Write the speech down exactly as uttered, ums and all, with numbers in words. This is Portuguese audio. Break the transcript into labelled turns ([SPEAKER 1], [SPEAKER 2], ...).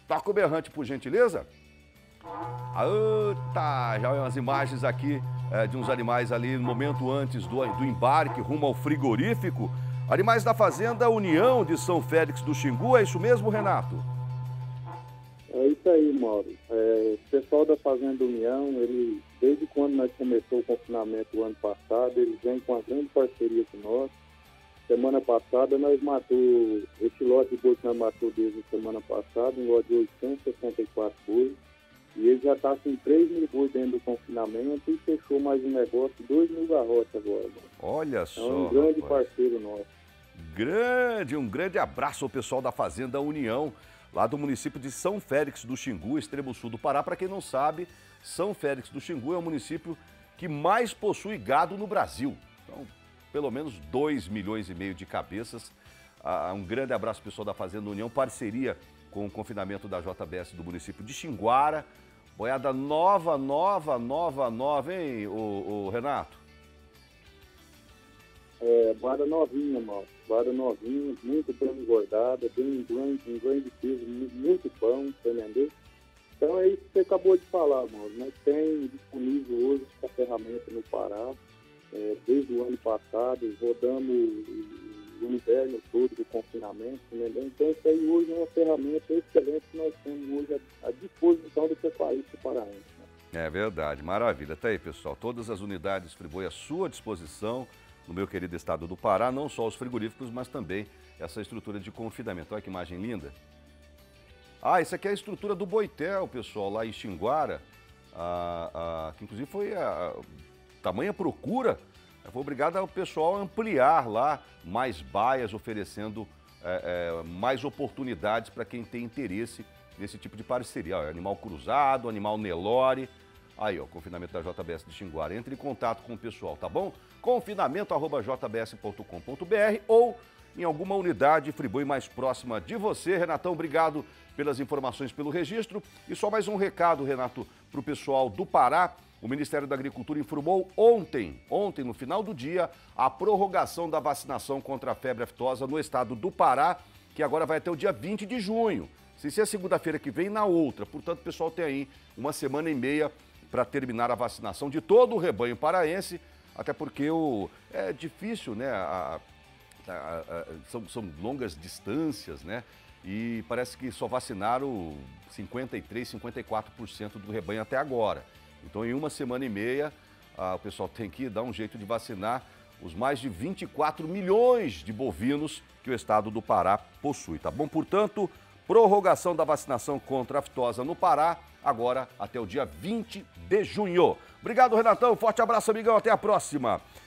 [SPEAKER 1] Toca o berrante, por gentileza. Ah, tá, já umas imagens aqui é, de uns animais ali no momento antes do, do embarque rumo ao frigorífico. Animais da Fazenda União de São Félix do Xingu, é isso mesmo, Renato?
[SPEAKER 2] É isso aí, Mauro. É, o pessoal da Fazenda União, ele, desde quando nós começamos o confinamento o ano passado, eles vêm com uma grande parceria com nós. Semana passada nós matou, esse lote de boi que nós matou desde a semana passada, um lote de oitocentos e sessenta e quatro bois. E ele já está com três mil bois dentro do confinamento e fechou mais um negócio, dois mil garrotes agora. Mano.
[SPEAKER 1] Olha só.
[SPEAKER 2] É um grande
[SPEAKER 1] rapaz.
[SPEAKER 2] parceiro nosso.
[SPEAKER 1] Grande, um grande abraço ao pessoal da Fazenda União, lá do município de São Félix do Xingu, extremo sul do Pará. Para quem não sabe, São Félix do Xingu é o município que mais possui gado no Brasil. Então, pelo menos dois milhões e meio de cabeças. Ah, um grande abraço ao pessoal da Fazenda União, parceria com o confinamento da J B S do município de Xinguara. Boiada nova, nova, nova, nova, hein, o, o Renato?
[SPEAKER 2] É, boiada novinha, Mauro. Boiada novinha, muito bem engordada, bem grande, um grande peso, muito bom, tá entendendo? Então é isso que você acabou de falar, Mauro. Nós temos disponível hoje essa ferramenta no Pará. É, desde o ano passado, rodamos o inverno todo do confinamento, entendeu? Então isso aí hoje é uma ferramenta excelente que nós temos hoje à disposição do pecuarista paraense. Né?
[SPEAKER 1] É verdade, maravilha. Tá aí, pessoal, todas as unidades Friboi à sua disposição no meu querido estado do Pará, não só os frigoríficos, mas também essa estrutura de confinamento. Olha que imagem linda. Ah, isso aqui é a estrutura do Boitel, pessoal, lá em Xinguara, ah, ah, que inclusive foi a, a tamanha procura, foi obrigado o pessoal a ampliar lá mais baias, oferecendo é, é, mais oportunidades para quem tem interesse nesse tipo de parceria. Ó, animal cruzado, animal Nelore. Aí, ó, confinamento da J B S de Xinguara. Entre em contato com o pessoal, tá bom? confinamento arroba j b s ponto com ponto b r ou em alguma unidade Friboi mais próxima de você. Renatão, obrigado pelas informações, pelo registro. E só mais um recado, Renato, para o pessoal do Pará. O Ministério da Agricultura informou ontem, ontem, no final do dia, a prorrogação da vacinação contra a febre aftosa no estado do Pará, que agora vai até o dia vinte de junho. Se ser segunda-feira que vem, na outra. Portanto, o pessoal tem aí uma semana e meia para terminar a vacinação de todo o rebanho paraense, até porque o, é difícil, né? A, a, a, são, são longas distâncias, né? E parece que só vacinaram cinquenta e três, cinquenta e quatro por cento do rebanho até agora. Então, em uma semana e meia, ah, o pessoal tem que dar um jeito de vacinar os mais de vinte e quatro milhões de bovinos que o estado do Pará possui, tá bom? Portanto, prorrogação da vacinação contra a aftosa no Pará, agora até o dia vinte de junho. Obrigado, Renatão. Forte abraço, amigão. Até a próxima.